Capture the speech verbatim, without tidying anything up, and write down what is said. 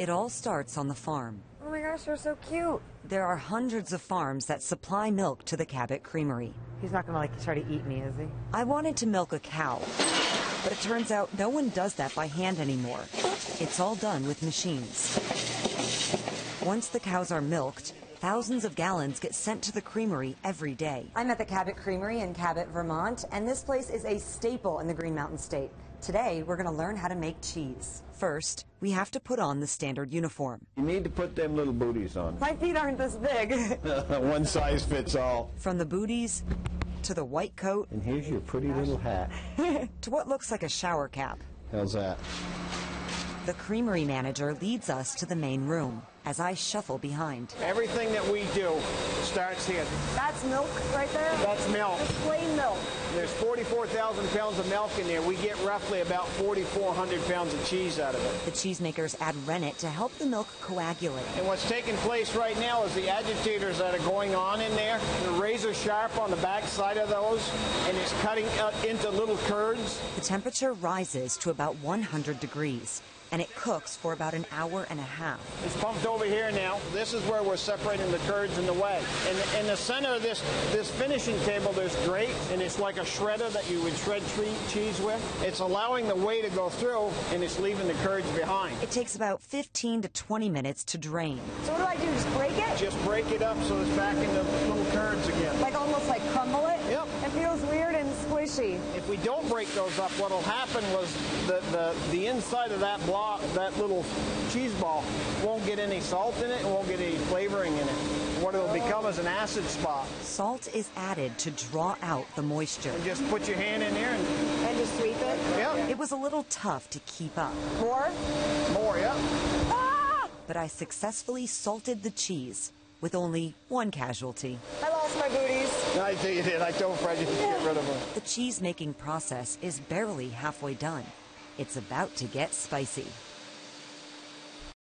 It all starts on the farm. Oh my gosh, they're so cute. There are hundreds of farms that supply milk to the Cabot Creamery. He's not gonna like try to eat me, is he? I wanted to milk a cow, but it turns out no one does that by hand anymore. It's all done with machines. Once the cows are milked, thousands of gallons get sent to the creamery every day. I'm at the Cabot Creamery in Cabot, Vermont, and this place is a staple in the Green Mountain State. Today, we're going to learn how to make cheese. First, we have to put on the standard uniform. You need to put them little booties on. My feet aren't this big. One size fits all. From the booties to the white coat And here's your pretty little hat. to what looks like a shower cap. How's that? The creamery manager leads us to the main room as I shuffle behind. Everything that we do starts here. That's milk right there? That's milk. That's plain milk. There's forty-four thousand pounds of milk in there. We get roughly about forty-four hundred pounds of cheese out of it. The cheesemakers add rennet to help the milk coagulate. And what's taking place right now is the agitators that are going on in there. The razor sharp on the back side of those, and it's cutting up into little curds. The temperature rises to about one hundred degrees, and it cooks for about an hour and a half. It's pumped over here now. This is where we're separating the curds and the whey. In, in the center of this, this finishing table, there's grate, and it's like a shredder that you would shred tree, cheese with. It's allowing the whey to go through, and it's leaving the curds behind. It takes about fifteen to twenty minutes to drain. So what do I do, just break it? Just break it up so it's back into little curds again. Like almost like crumble it? Yep. It feels weird and squishy. If we don't break those up, what'll happen was the, the, the inside of that block, that little cheese ball, won't get any salt in it and won't get any flavoring in it. What it'll become is an acid spot. Salt is added to draw out the moisture. And just put your hand in there and, And just sweep it? yeah, It was a little tough to keep up, More? more, yeah. Ah! but I successfully salted the cheese with only one casualty. I lost my booties. I think you did. I told Fred you to get rid of them. The cheese making process is barely halfway done. It's about to get spicy.